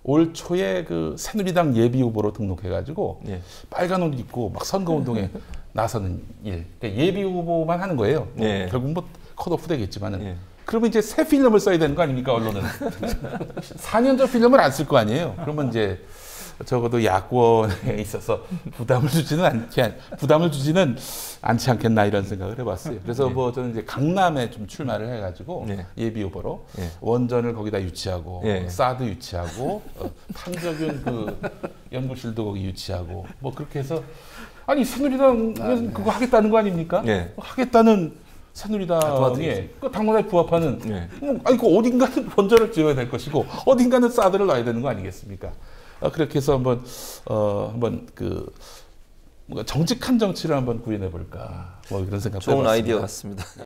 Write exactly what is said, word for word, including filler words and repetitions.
올 초에 그 새누리당 예비 후보로 등록해가지고 예. 빨간 옷 입고 막 선거운동에 나서는 일. 그러니까 예비 후보만 하는 거예요. 뭐 예. 결국 뭐 컷오프 되겠지만은. 예. 그러면 이제 새 필름을 써야 되는 거 아닙니까, 언론은? 사 년 전 필름을 안 쓸 거 아니에요. 그러면 이제 적어도 야권에 있어서 부담을 주지는 않지, 부담을 주지는 않지 않겠나 이런 생각을 해봤어요. 그래서 네. 뭐 저는 이제 강남에 좀 출마를 해가지고 네. 예비 후보로 네. 원전을 거기다 유치하고 네. 사드 유치하고 어, 탐적윤 그 연구실도 거기 유치하고 뭐 그렇게 해서 아니 새누리당은 아, 네. 그거 하겠다는 거 아닙니까? 네. 하겠다는 아, 새누리당의 그 당론에 부합하는 네. 뭐, 아니 그 어딘가는 원전을 지어야 될 것이고 어딘가는 사드를 놔야 되는 거 아니겠습니까? 어, 그렇게 해서 한번 어 한번 그 뭔가 정직한 정치를 한번 구현해 볼까 뭐 이런 생각. 좋은 아이디어 같습니다.